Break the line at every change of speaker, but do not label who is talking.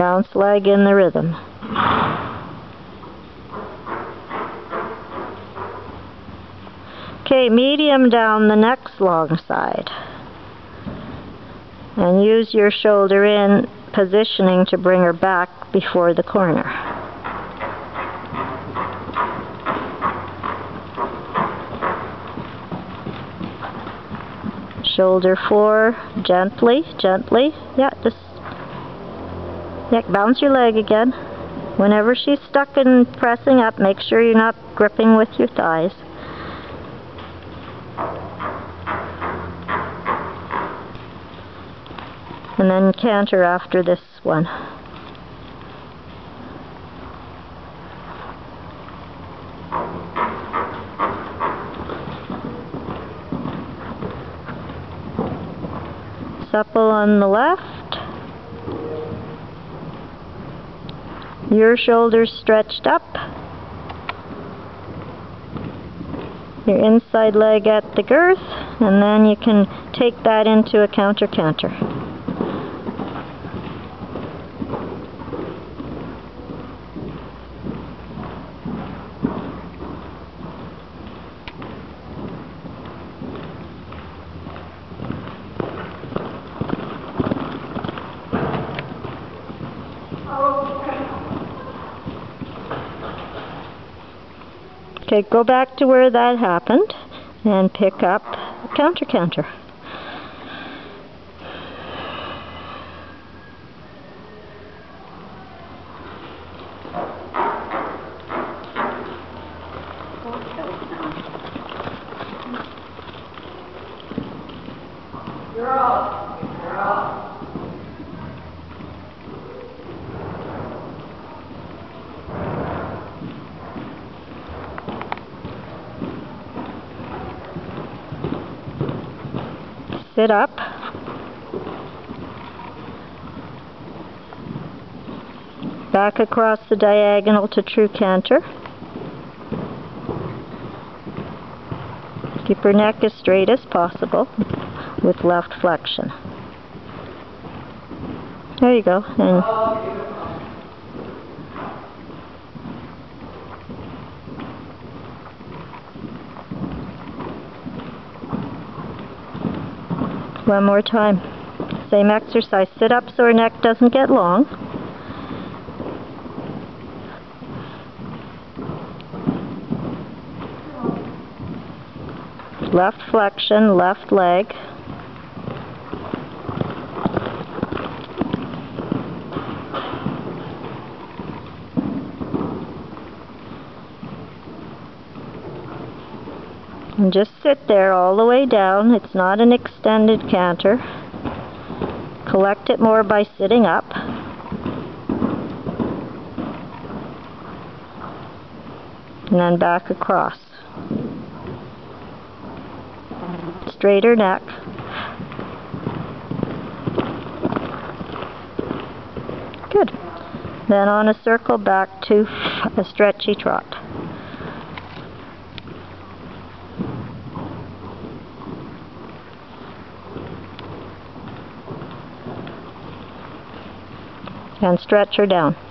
Bounce leg in the rhythm. Okay, medium down the next long side. And use your shoulder in positioning to bring her back before the corner. Shoulder 4, gently, gently. Yeah, just bounce your leg again. Whenever she's stuck and pressing up, make sure you're not gripping with your thighs. And then canter after this one. Supple on the left. Your shoulders stretched up. Your inside leg at the girth, and then you can take that into a counter-canter. Okay, go back to where that happened and pick up counter-canter. Sit up. Back across the diagonal to true canter. Keep her neck as straight as possible with left flexion. There you go. And one more time. Same exercise. Sit up so her neck doesn't get long. Left flexion, left leg. And just sit there all the way down. It's not an extended canter. Collect it more by sitting up. And then back across. Straighter neck. Good. Then on a circle back to a stretchy trot. And stretch her down.